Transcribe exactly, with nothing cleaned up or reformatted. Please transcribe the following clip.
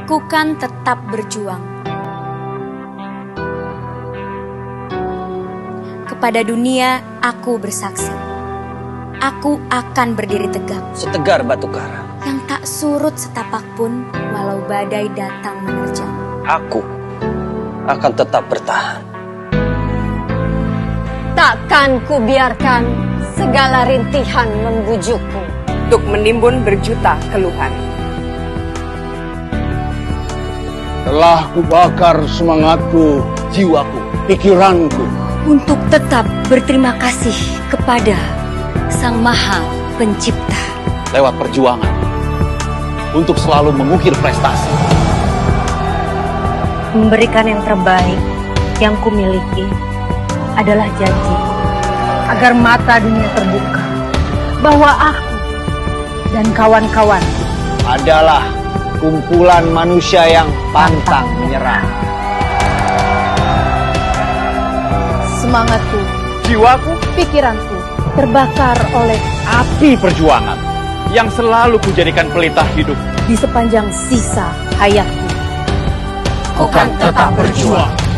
Aku kan tetap berjuang. Kepada dunia, aku bersaksi. Aku akan berdiri tegak. Setegar batu karang. Yang tak surut setapak pun, walau badai datang menerjang. Aku akan tetap bertahan. Takkan ku biarkan segala rintihan membujukku. Untuk menimbun berjuta keluhan. Telah kubakar semangatku, jiwaku, pikiranku. Untuk tetap berterima kasih kepada Sang Maha Pencipta. Lewat perjuangan, untuk selalu mengukir prestasi. Memberikan yang terbaik yang kumiliki adalah janji. Agar mata dunia terbuka bahwa aku dan kawan-kawan Adalah kumpulan manusia yang pantang menyerah. semangatku, Jiwaku pikiranku terbakar oleh api perjuangan yang selalu kujadikan pelita hidup di sepanjang sisa hayatku. Akan tetap berjuang.